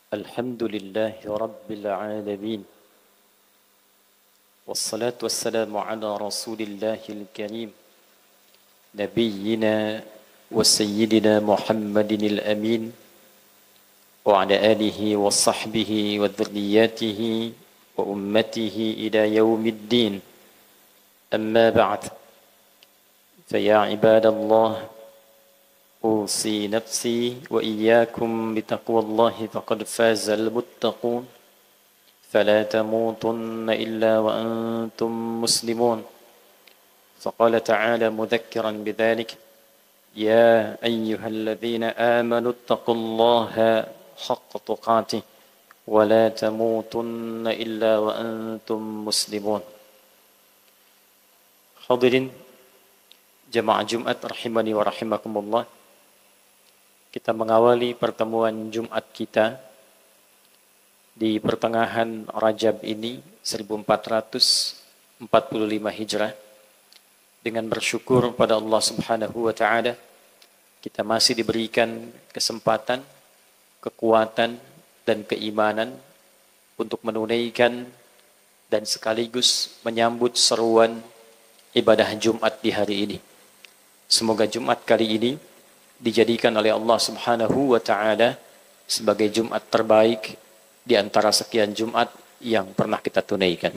الحمد لله رب العالمين والصلاة والسلام على رسول الله الكريم نبينا وسيدنا محمد الأمين وعلى آله وصحبه وذرياته وأمته إلى يوم الدين أما بعد فيا عباد الله أوصي نفسي وإياكم بتقوى الله فقد فاز المتقون فلا تموتن إلا وأنتم مسلمون فقال تعالى مذكرا بذلك يا أيها الذين آمنوا اتقوا الله حق تقاته ولا تموتن إلا وأنتم مسلمون. Hadirin jemaah Jumat rahimani wa rahimakumullah. Kita mengawali pertemuan Jumat kita di pertengahan Rajab ini 1445 Hijrah dengan bersyukur pada Allah Subhanahu wa taala kita masih diberikan kesempatan, kekuatan dan keimanan untuk menunaikan dan sekaligus menyambut seruan ibadah Jumat di hari ini. Semoga Jumat kali ini dijadikan oleh Allah Subhanahu wa taala sebagai Jumat terbaik di antara sekian Jumat yang pernah kita tunaikan.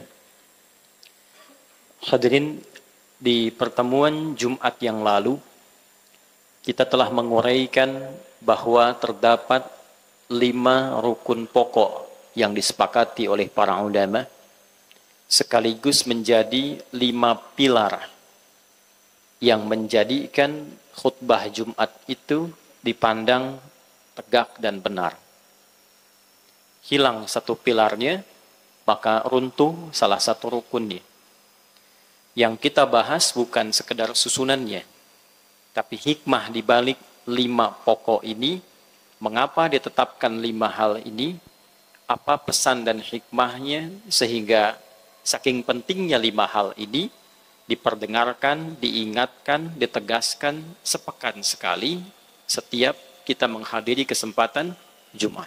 Hadirin, di pertemuan Jumat yang lalu kita telah menguraikan bahwa terdapat 5 rukun pokok yang disepakati oleh para ulama sekaligus menjadi 5 pilar yang menjadikan khutbah Jumat itu dipandang tegak dan benar. Hilang satu pilarnya, maka runtuh salah satu rukunnya. Yang kita bahas bukan sekedar susunannya, tapi hikmah di balik 5 pokok ini, mengapa ditetapkan 5 hal ini, apa pesan dan hikmahnya sehingga saking pentingnya 5 hal ini diperdengarkan, diingatkan, ditegaskan sepekan sekali setiap kita menghadiri kesempatan Jumat.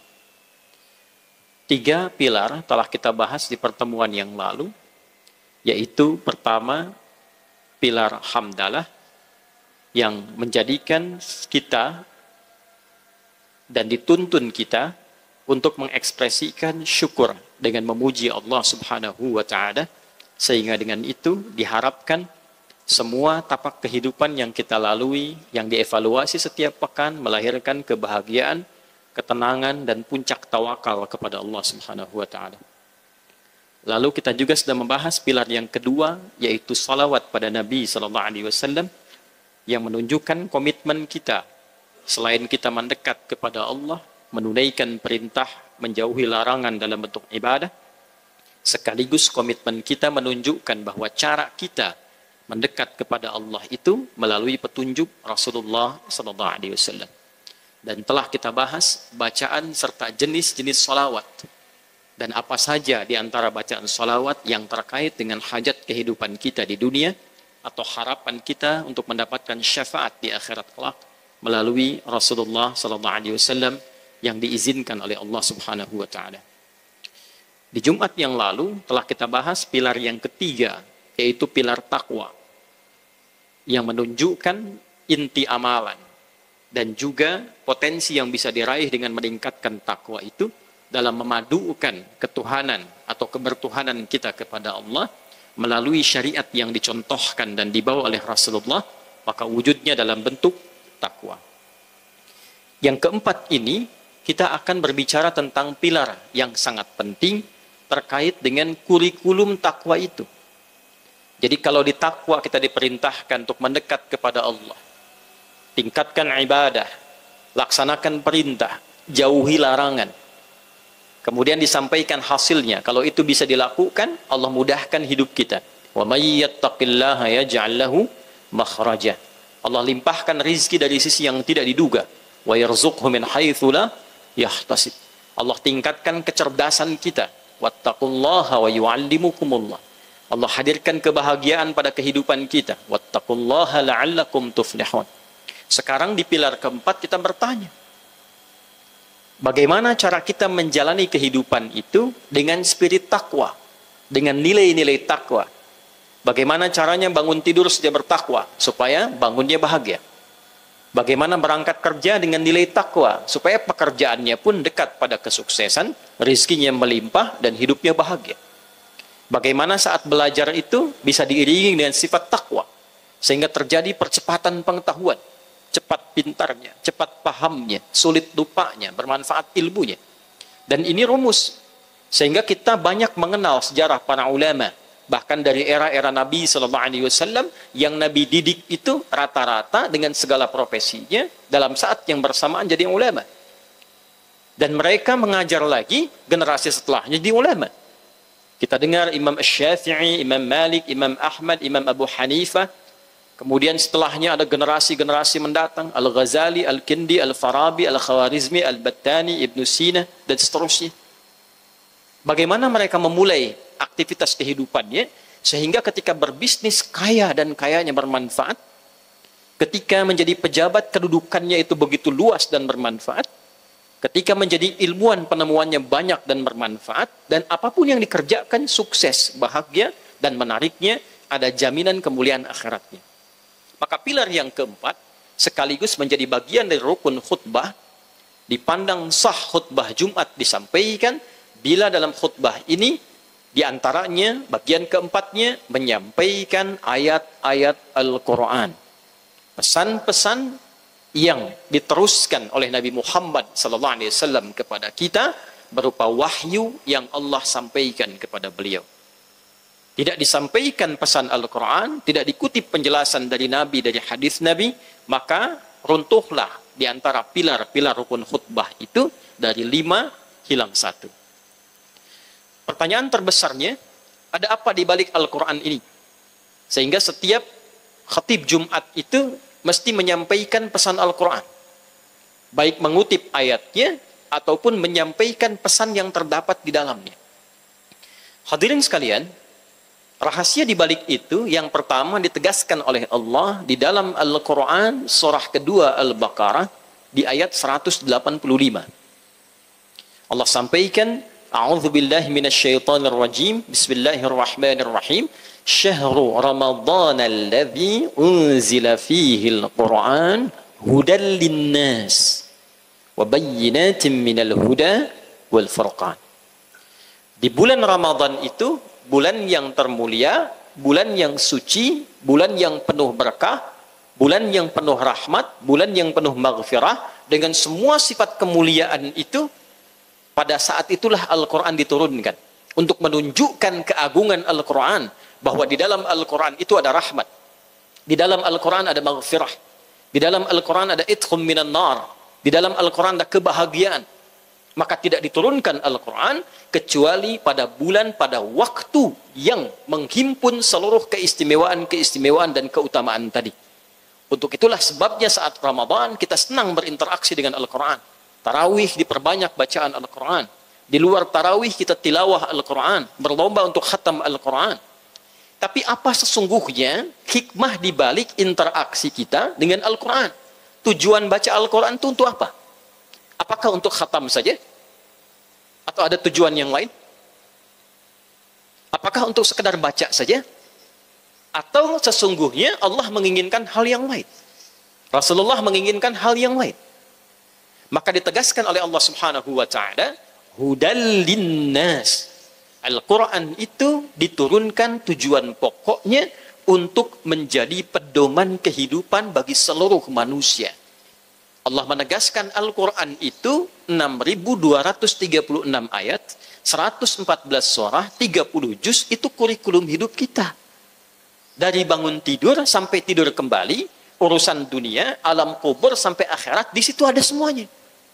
3 pilar telah kita bahas di pertemuan yang lalu, yaitu pertama, pilar hamdalah yang menjadikan kita dan dituntun kita untuk mengekspresikan syukur dengan memuji Allah Subhanahu wa taala, sehingga dengan itu diharapkan semua tapak kehidupan yang kita lalui, yang dievaluasi setiap pekan, melahirkan kebahagiaan, ketenangan, dan puncak tawakal kepada Allah Subhanahu wa ta'ala. Lalu kita juga sudah membahas pilar yang kedua, yaitu salawat pada Nabi SAW, yang menunjukkan komitmen kita. Selain kita mendekat kepada Allah, menunaikan perintah, menjauhi larangan dalam bentuk ibadah, sekaligus komitmen kita menunjukkan bahwa cara kita mendekat kepada Allah itu melalui petunjuk Rasulullah SAW. Dan telah kita bahas bacaan serta jenis-jenis salawat. Dan apa saja di antara bacaan salawat yang terkait dengan hajat kehidupan kita di dunia atau harapan kita untuk mendapatkan syafaat di akhirat kelak melalui Rasulullah SAW yang diizinkan oleh Allah Subhanahu wa taala. Di Jumat yang lalu telah kita bahas pilar yang ketiga, yaitu pilar takwa, yang menunjukkan inti amalan dan juga potensi yang bisa diraih dengan meningkatkan takwa itu dalam memadukan ketuhanan atau kebertuhanan kita kepada Allah melalui syariat yang dicontohkan dan dibawa oleh Rasulullah, maka wujudnya dalam bentuk takwa. Yang keempat ini, kita akan berbicara tentang pilar yang sangat penting terkait dengan kurikulum takwa itu. Jadi kalau di takwa kita diperintahkan untuk mendekat kepada Allah, tingkatkan ibadah, laksanakan perintah, jauhi larangan. Kemudian disampaikan hasilnya, kalau itu bisa dilakukan, Allah mudahkan hidup kita. Wa may yattaqillaha yaj'al lahu makhraja. Allah limpahkan rizki dari sisi yang tidak diduga. Wa yarzuqhu min haitsu la yahtasib. Allah tingkatkan kecerdasan kita. Wattaqullaha wa yu'allimukumullah. Allah hadirkan kebahagiaan pada kehidupan kita. Wattaqullaha la'allakum tuflihun. Sekarang di pilar keempat kita bertanya, Bagaimana cara kita menjalani kehidupan itu dengan spirit takwa, dengan nilai-nilai takwa. Bagaimana caranya bangun tidur sudah bertakwa, supaya bangunnya bahagia. Bagaimana berangkat kerja dengan nilai takwa, supaya pekerjaannya pun dekat pada kesuksesan, rezekinya melimpah, dan hidupnya bahagia. Bagaimana saat belajar itu bisa diiringi dengan sifat takwa, sehingga terjadi percepatan pengetahuan, cepat pintarnya, cepat pahamnya, sulit lupanya, bermanfaat ilmunya. Dan ini rumus, sehingga kita banyak mengenal sejarah para ulama, bahkan dari era-era Nabi SAW, yang Nabi didik itu rata-rata dengan segala profesinya, dalam saat yang bersamaan jadi ulama. Dan mereka mengajar lagi generasi setelahnya jadi ulama. Kita dengar Imam Asy-Syafi'i, Imam Malik, Imam Ahmad, Imam Abu Hanifah. Kemudian setelahnya ada generasi-generasi mendatang, Al-Ghazali, Al-Kindi, Al-Farabi, Al-Khawarizmi, Al-Battani, Ibn Sina, dan seterusnya. Bagaimana mereka memulai aktivitas kehidupannya, sehingga ketika berbisnis kaya dan kayanya bermanfaat, ketika menjadi pejabat kedudukannya itu begitu luas dan bermanfaat, ketika menjadi ilmuwan penemuannya banyak dan bermanfaat, dan apapun yang dikerjakan sukses, bahagia, dan menariknya ada jaminan kemuliaan akhiratnya. Maka pilar yang keempat, sekaligus menjadi bagian dari rukun khutbah, dipandang sah khutbah Jumat disampaikan, bila dalam khutbah ini, diantaranya bagian keempatnya, menyampaikan ayat-ayat Al-Quran. Pesan-pesan yang diteruskan oleh Nabi Muhammad SAW kepada kita, berupa wahyu yang Allah sampaikan kepada beliau. Tidak disampaikan pesan Al-Quran, tidak dikutip penjelasan dari Nabi, dari hadis Nabi, maka runtuhlah di antara pilar-pilar rukun khutbah itu, dari 5 hilang 1. Pertanyaan terbesarnya, ada apa di balik Al-Quran ini? Sehingga setiap khatib Jumat itu mesti menyampaikan pesan Al-Quran. Baik mengutip ayatnya, ataupun menyampaikan pesan yang terdapat di dalamnya. Hadirin sekalian, rahasia di balik itu yang pertama ditegaskan oleh Allah di dalam Al-Quran surah kedua Al-Baqarah di ayat 185. Allah sampaikan, A'udzu billahi minasyaitonir rajim, Bismillahirrahmanirrahim, Syahru Ramadhan alladzi unzila fihi al-Quran hudan linnas wa bayyinatin minal huda wal furqan. Di bulan Ramadan itu, bulan yang termulia, bulan yang suci, bulan yang penuh berkah, bulan yang penuh rahmat, bulan yang penuh maghfirah, dengan semua sifat kemuliaan itu, pada saat itulah Al-Quran diturunkan. Untuk menunjukkan keagungan Al-Quran, bahwa di dalam Al-Quran itu ada rahmat, di dalam Al-Quran ada maghfirah, di dalam Al-Quran ada itqum minan nar, di dalam Al-Quran ada kebahagiaan. Maka tidak diturunkan Al-Quran kecuali pada bulan, pada waktu yang menghimpun seluruh keistimewaan dan keutamaan tadi. Untuk itulah sebabnya saat Ramadan kita senang berinteraksi dengan Al-Quran. Tarawih diperbanyak bacaan Al-Quran. Di luar tarawih kita tilawah Al-Quran, berlomba untuk khatam Al-Quran. Tapi apa sesungguhnya hikmah di balik interaksi kita dengan Al-Quran? Tujuan baca Al-Quran itu untuk apa? Apakah untuk khatam saja? Atau ada tujuan yang lain? Apakah untuk sekedar baca saja? Atau sesungguhnya Allah menginginkan hal yang lain? Rasulullah menginginkan hal yang lain? Maka ditegaskan oleh Allah Subhanahu wa Ta'ala, hudal linnas. Al-Quran itu diturunkan tujuan pokoknya untuk menjadi pedoman kehidupan bagi seluruh manusia. Allah menegaskan Al-Quran itu 6.236 ayat, 114 surah, 30 juz, itu kurikulum hidup kita. Dari bangun tidur sampai tidur kembali, urusan dunia, alam kubur sampai akhirat, di situ ada semuanya.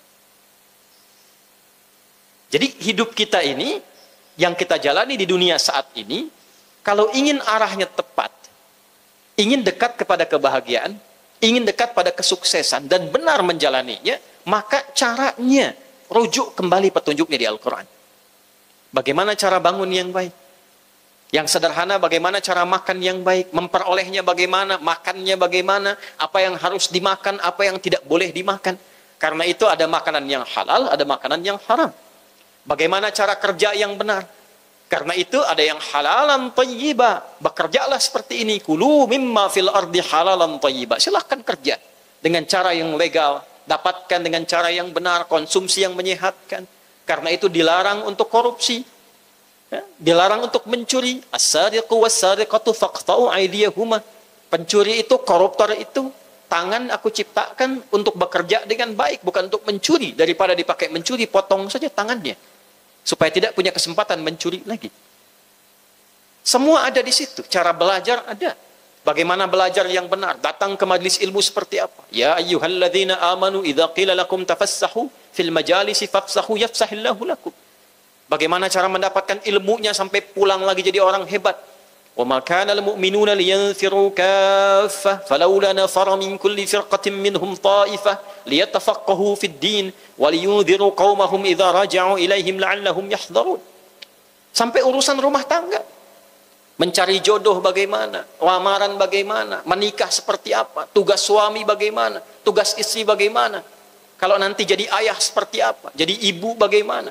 Jadi hidup kita ini, yang kita jalani di dunia saat ini, kalau ingin arahnya tepat, ingin dekat kepada kebahagiaan, ingin dekat pada kesuksesan dan benar menjalaninya, maka caranya rujuk kembali petunjuknya di Al-Quran. Bagaimana cara bangun yang baik? Yang sederhana, bagaimana cara makan yang baik? Memperolehnya bagaimana? Makannya bagaimana? Apa yang harus dimakan? Apa yang tidak boleh dimakan? Karena itu ada makanan yang halal, ada makanan yang haram. Bagaimana cara kerja yang benar? Karena itu ada yang halalan thayyiba. Bekerjalah seperti ini. Kulu mimma fil ardi halalan thayyiba. Silahkan kerja dengan cara yang legal. Dapatkan dengan cara yang benar. Konsumsi yang menyehatkan. Karena itu dilarang untuk korupsi. Ya, dilarang untuk mencuri. As-sariqu was-sariqatu faqta'u aydiyahuma. Pencuri itu, koruptor itu, tangan aku ciptakan untuk bekerja dengan baik, bukan untuk mencuri. Daripada dipakai mencuri, potong saja tangannya. Supaya tidak punya kesempatan mencuri lagi. Semua ada di situ. Cara belajar ada. Bagaimana belajar yang benar? Datang ke majlis ilmu seperti apa? Ya ayyuhalladzina amanu idza qila lakum tafassahu fil majalisi fafsahu yafsahillahu lakum. Bagaimana cara mendapatkan ilmunya sampai pulang lagi jadi orang hebat? وَمَا كَانَ الْمُؤْمِنُونَ لِيَنْفِرُوا كَافَّةً فَلَوْلَا نَفَرَ مِنْ كُلِّ فِرْقَةٍ مِّنْهُمْ طَائِفَةٌ لِيَتَفَقَّهُوا فِي الدِّينِ وَلِيُنذِرُوا قَوْمَهُمْ إِذَا رَجَعُوا إِلَيْهِمْ لَعَلَّهُمْ يَحْذَرُونَ. Sampai urusan rumah tangga. Mencari jodoh bagaimana? Lamaran bagaimana? Menikah seperti apa? Tugas suami bagaimana? Tugas istri bagaimana? Kalau nanti jadi ayah seperti apa? Jadi ibu bagaimana?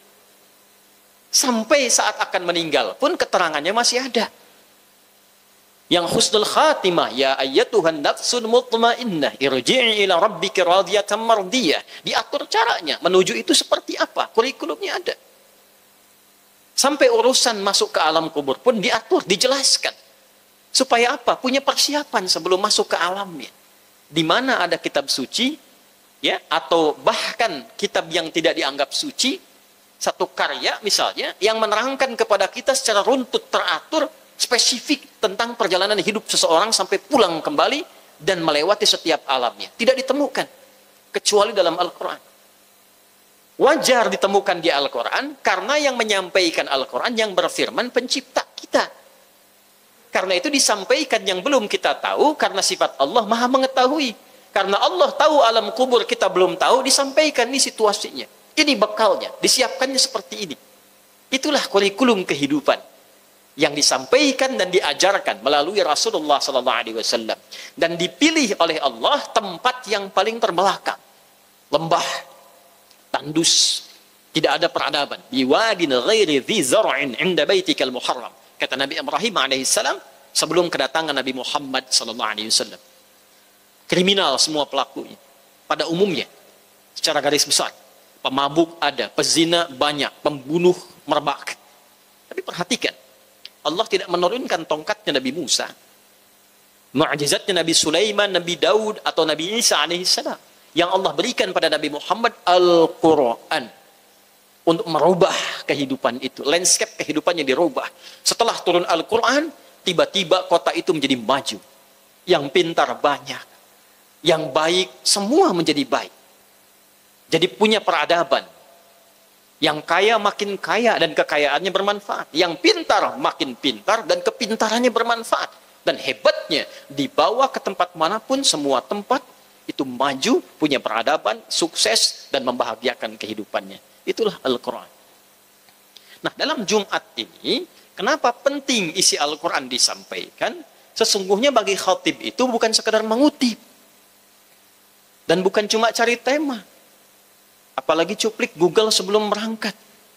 Sampai saat akan meninggal pun keterangannya masih ada. Yang husnul khatimah, ya ayyatuhan nafsun mutmainnah irji'i ila rabbika radiyatan mardiyah. Diatur caranya, menuju itu seperti apa? Kurikulumnya ada. Sampai urusan masuk ke alam kubur pun diatur, dijelaskan. Supaya apa? Punya persiapan sebelum masuk ke alamnya. Di mana ada kitab suci, ya, atau bahkan kitab yang tidak dianggap suci, satu karya misalnya, yang menerangkan kepada kita secara runtut teratur, spesifik tentang perjalanan hidup seseorang sampai pulang kembali dan melewati setiap alamnya. Tidak ditemukan kecuali dalam Al-Quran. Wajar ditemukan di Al-Quran karena yang menyampaikan Al-Quran yang berfirman pencipta kita. Karena itu disampaikan yang belum kita tahu karena sifat Allah maha mengetahui. Karena Allah tahu alam kubur kita belum tahu, disampaikan ini situasinya. Ini bekalnya, disiapkannya seperti ini. Itulah kurikulum kehidupan yang disampaikan dan diajarkan melalui Rasulullah SAW, dan dipilih oleh Allah tempat yang paling terbelakang, lembah, tandus, tidak ada peradaban. Biwadin ghairi dzi zar'in 'inda baitikal muharram, kata Nabi Ibrahim alaihissalam sebelum kedatangan Nabi Muhammad SAW. Kriminal semua pelakunya pada umumnya secara garis besar. Pemabuk ada, pezina banyak, pembunuh merebak. Tapi perhatikan, Allah tidak menurunkan tongkatnya Nabi Musa, mu'jizatnya Nabi Sulaiman, Nabi Daud, atau Nabi Isa alaihissalam. Yang Allah berikan pada Nabi Muhammad Al-Quran untuk merubah kehidupan itu. Landscape kehidupannya dirubah. Setelah turun Al-Quran, tiba-tiba kota itu menjadi maju. Yang pintar banyak, yang baik semua menjadi baik. Jadi punya peradaban. Yang kaya makin kaya dan kekayaannya bermanfaat. Yang pintar makin pintar dan kepintarannya bermanfaat. Dan hebatnya, dibawa ke tempat manapun, semua tempat itu maju, punya peradaban, sukses, dan membahagiakan kehidupannya. Itulah Al-Quran. Nah, dalam Jumat ini, kenapa penting isi Al-Quran disampaikan? Sesungguhnya bagi khatib itu bukan sekedar mengutip. Dan bukan cuma cari tema. Apalagi cuplik Google sebelum berangkat.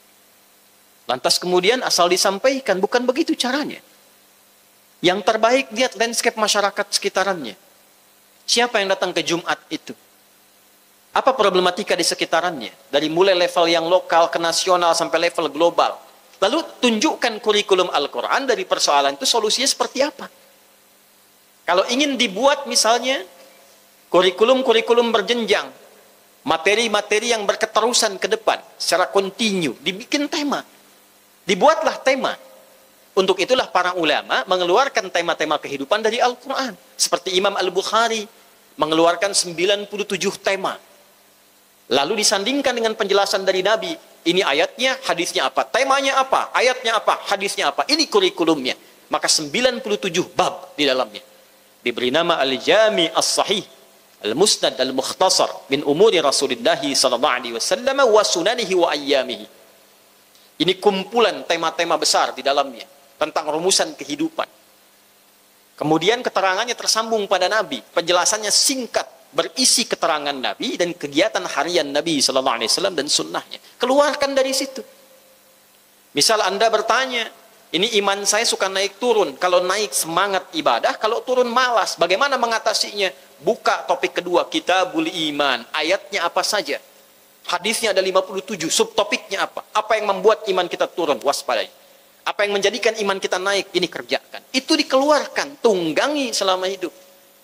Lantas kemudian asal disampaikan, bukan begitu caranya. Yang terbaik lihat landscape masyarakat sekitarannya. Siapa yang datang ke Jumat itu? Apa problematika di sekitarannya? Dari mulai level yang lokal ke nasional sampai level global. Lalu tunjukkan kurikulum Al-Quran dari persoalan itu solusinya seperti apa. Kalau ingin dibuat misalnya kurikulum-kurikulum berjenjang, materi-materi yang berketerusan ke depan, secara kontinu, dibikin tema. Dibuatlah tema. Untuk itulah para ulama mengeluarkan tema-tema kehidupan dari Al-Quran. Seperti Imam Al-Bukhari mengeluarkan 97 tema. Lalu disandingkan dengan penjelasan dari Nabi. Ini ayatnya, hadisnya apa? Temanya apa? Ayatnya apa? Hadisnya apa? Ini kurikulumnya. Maka 97 bab di dalamnya. Diberi nama Al-Jami As-Sahih, Al-Musnad Al-Mukhtasar min umuri Rasulullah SAW wa sunanihi wa ayyamihi. Ini kumpulan tema-tema besar di dalamnya tentang rumusan kehidupan. Kemudian keterangannya tersambung pada Nabi, penjelasannya singkat, berisi keterangan Nabi dan kegiatan harian Nabi Sallallahu Alaihi Wasallam dan sunnahnya. Keluarkan dari situ. Misal Anda bertanya, ini iman saya suka naik turun. Kalau naik semangat ibadah, kalau turun malas. Bagaimana mengatasinya? Buka topik kedua, Kitabul Iman. Ayatnya apa saja? Hadisnya ada 57, subtopiknya apa? Apa yang membuat iman kita turun? Waspadai. Apa yang menjadikan iman kita naik? Ini kerjakan. Itu dikeluarkan, tunggangi selama hidup.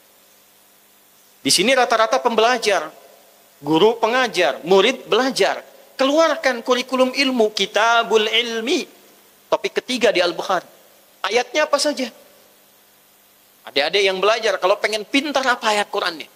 Di sini rata-rata pembelajar, guru pengajar, murid belajar. Keluarkan kurikulum ilmu, Kitabul Ilmi. Topik ketiga di Al-Bukhari. Ayatnya apa saja? Adik-adik yang belajar, kalau pengen pintar apa ayat Qur'annya?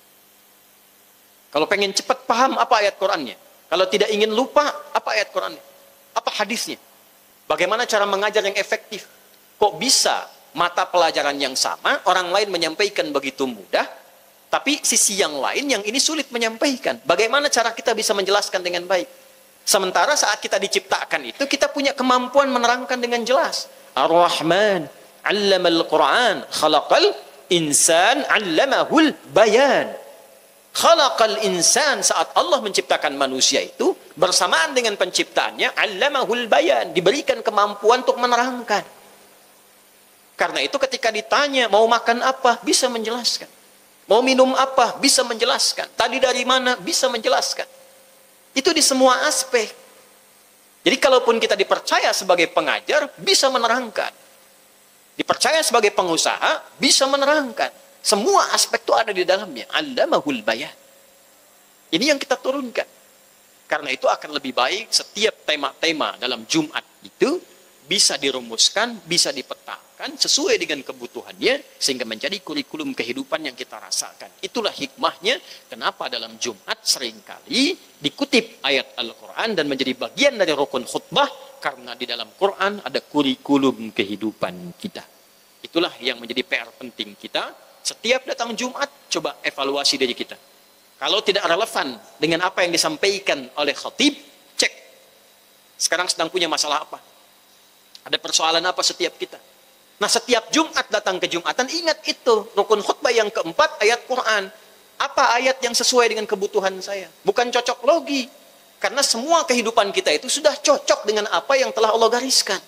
Kalau pengen cepat paham apa ayat Qur'annya? Kalau tidak ingin lupa, apa ayat Qur'annya? Apa hadisnya? Bagaimana cara mengajar yang efektif? Kok bisa mata pelajaran yang sama, orang lain menyampaikan begitu mudah, tapi sisi yang lain yang ini sulit menyampaikan. Bagaimana cara kita bisa menjelaskan dengan baik? Sementara saat kita diciptakan itu, kita punya kemampuan menerangkan dengan jelas. Ar-Rahman, 'allamal Qur'an, khalaqal insan, 'allamahul bayan. Khalaqal insan, saat Allah menciptakan manusia itu, bersamaan dengan penciptaannya, 'allamahul bayan, diberikan kemampuan untuk menerangkan. Karena itu ketika ditanya, mau makan apa? Bisa menjelaskan. Mau minum apa? Bisa menjelaskan. Tadi dari mana? Bisa menjelaskan. Itu di semua aspek. Jadi kalaupun kita dipercaya sebagai pengajar, bisa menerangkan. Dipercaya sebagai pengusaha, bisa menerangkan. Semua aspek itu ada di dalamnya. Allamahul bayan. Ini yang kita turunkan. Karena itu akan lebih baik setiap tema-tema dalam Jumat itu bisa dirumuskan, bisa dipetakan sesuai dengan kebutuhannya sehingga menjadi kurikulum kehidupan yang kita rasakan. Itulah hikmahnya kenapa dalam Jumat seringkali dikutip ayat Al-Quran dan menjadi bagian dari rukun khutbah, karena di dalam Quran ada kurikulum kehidupan kita. Itulah yang menjadi PR penting kita. Setiap datang Jumat, coba evaluasi diri kita. Kalau tidak relevan dengan apa yang disampaikan oleh khatib, cek. Sekarang sedang punya masalah apa? Ada persoalan apa setiap kita? Nah, setiap Jumat datang ke Jumatan, ingat itu. Rukun khutbah yang keempat, ayat Quran. Apa ayat yang sesuai dengan kebutuhan saya? Bukan cocok logi. Karena semua kehidupan kita itu sudah cocok dengan apa yang telah Allah gariskan.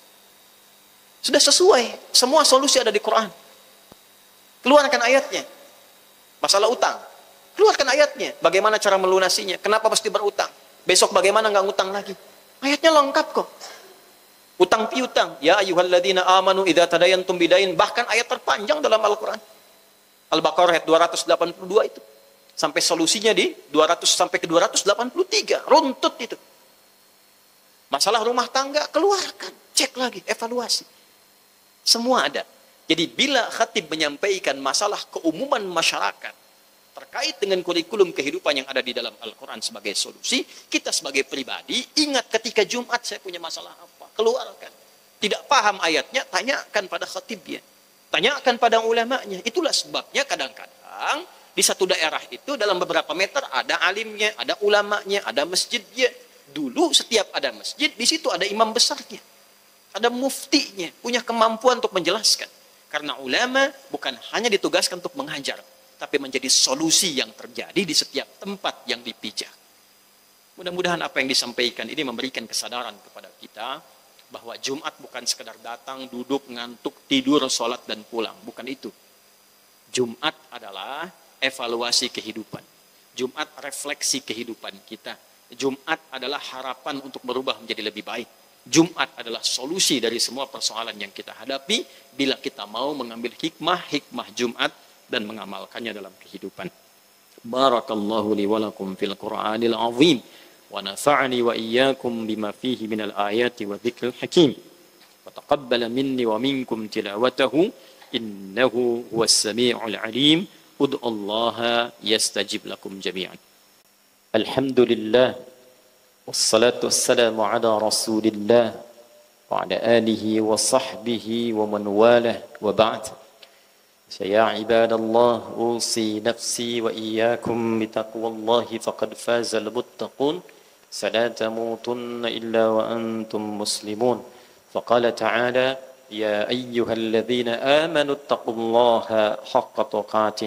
Sudah sesuai. Semua solusi ada di Quran. Keluarkan ayatnya. Masalah utang. Keluarkan ayatnya. Bagaimana cara melunasinya? Kenapa mesti berutang? Besok bagaimana nggak ngutang lagi? Ayatnya lengkap kok. Utang piutang, ya ayyuhalladzina amanu idza tadayantum bidain, bahkan ayat terpanjang dalam Al-Qur'an. Al-Baqarah ayat 282 itu. Sampai solusinya di 200 sampai ke 283, runtut itu. Masalah rumah tangga keluarkan, cek lagi, evaluasi. Semua ada. Jadi bila khatib menyampaikan masalah keumuman masyarakat terkait dengan kurikulum kehidupan yang ada di dalam Al-Quran sebagai solusi, kita sebagai pribadi ingat ketika Jumat saya punya masalah apa, keluarkan. Tidak paham ayatnya, tanyakan pada khatibnya, tanyakan pada ulamanya. Itulah sebabnya kadang-kadang di satu daerah itu dalam beberapa meter ada alimnya, ada ulamanya, ada masjidnya. Dulu setiap ada masjid, di situ ada imam besarnya, ada muftinya, punya kemampuan untuk menjelaskan. Karena ulama bukan hanya ditugaskan untuk mengajar, tapi menjadi solusi yang terjadi di setiap tempat yang dipijak. Mudah-mudahan apa yang disampaikan ini memberikan kesadaran kepada kita bahwa Jumat bukan sekedar datang, duduk, ngantuk, tidur, sholat, dan pulang. Bukan itu. Jumat adalah evaluasi kehidupan. Jumat refleksi kehidupan kita. Jumat adalah harapan untuk berubah menjadi lebih baik. Jumat adalah solusi dari semua persoalan yang kita hadapi bila kita mau mengambil hikmah Jumat dan mengamalkannya dalam kehidupan. Barakallahu li wa lakum fil Qur'anil azim wa nafa'ani wa iyyakum bima fihi minal ayati wa dzikril hakim. Wa taqabbala minni wa minkum tilawatahu innahu huwas sami'ul alim. Ud'ullaha yastajib lakum jami'an. Alhamdulillah wassalatu wassalamu ala Rasulillah wa ala alihi wa sahbihi wa man walah wa ba'd. يا عباد الله أوصي نفسي وإياكم بتقوى الله فقد فاز المتقون فلا تموتن إلا وأنتم مسلمون فقال تعالى يا أيها الذين آمنوا اتقوا الله حق تقاته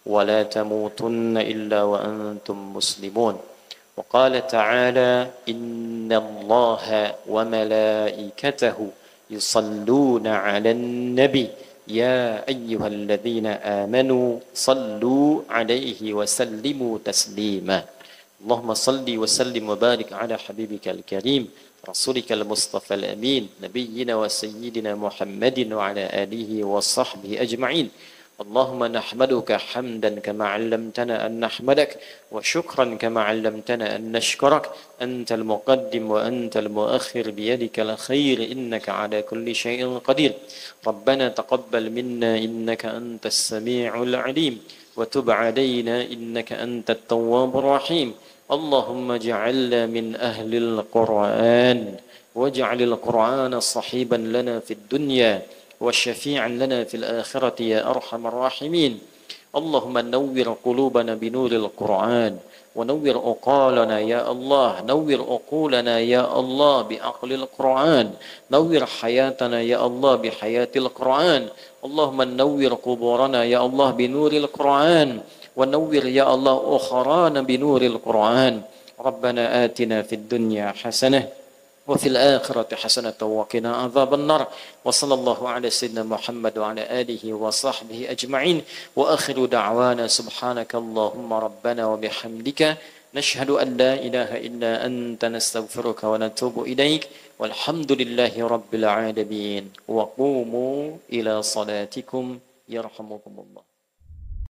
ولا تموتن إلا وأنتم مسلمون. وقال تعالى إن الله وملائكته يصلون على النبي يا أيها الذين آمنوا صلوا عليه وسلموا تسليما. اللهم صل وسلم وبارك على حبيبك الكريم رسولك المصطفى الأمين نبينا وسيدنا محمد وعلى آله وصحبه أجمعين. اللهم نحمدك حمدا كما علمتنا أن نحمدك وشكرا كما علمتنا أن نشكرك. أنت المقدم وأنت المؤخر بيدك الخير إنك على كل شيء قدير. ربنا تقبل منا إنك أنت السميع العليم وتب علينا إنك أنت التواب الرحيم. اللهم اجعلنا من أهل القرآن واجعل القرآن صحيبا لنا في الدنيا وشفيعا لنا في الآخرة يا أرحم الراحمين. اللهم نور قلوبنا بنور القرآن ونور عقولنا يا الله، نور عقولنا يا الله بعقل القرآن، نور حياتنا يا الله بحياة القرآن. اللهم نور قبورنا يا الله بنور القرآن ونور يا الله أخرانا بنور القرآن. ربنا آتنا في الدنيا حسنة وفي الآخرة حسنة وقنا عذاب النار. وصلى الله على سيدنا محمد وعلى آله وصحبه أجمعين. وآخر دعوانا سبحانك اللهم ربنا وبحمدك نشهد أن لا إله إلا أنت نستغفرك ونتوب إليك والحمد لله رب العالمين. وقوموا إلى صلاتكم يرحمكم الله.